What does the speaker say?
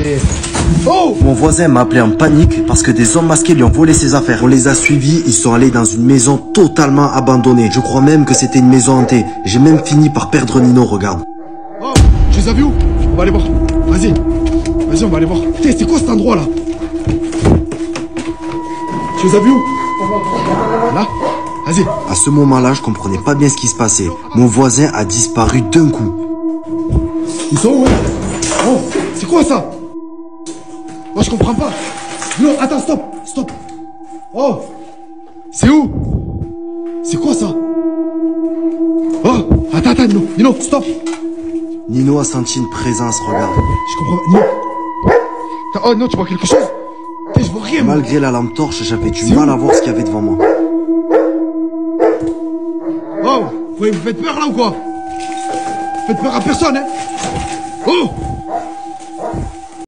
Oh! Mon voisin m'a appelé en panique parce que des hommes masqués lui ont volé ses affaires. On les a suivis, ils sont allés dans une maison totalement abandonnée. Je crois même que c'était une maison hantée. J'ai même fini par perdre Nino, regarde. Oh! Tu les as vus où? On va aller voir. Vas-y. Vas-y, on va aller voir. Putain, c'est quoi cet endroit là? Tu les as vus où? Là? Vas-y. À ce moment-là, je comprenais pas bien ce qui se passait. Mon voisin a disparu d'un coup. Ils sont où? Oh! C'est quoi ça? Moi je comprends pas. Non, attends, stop. Oh! C'est où? C'est quoi ça? Oh! Attends, Nino, stop! Nino a senti une présence, regarde. Je comprends pas. Nino! Oh non, tu vois quelque chose? Putain, je vois rien. Malgré la lampe torche, j'avais du mal à voir ce qu'il y avait devant moi. Oh! Vous faites peur là ou quoi? Vous faites peur à personne, hein? Oh!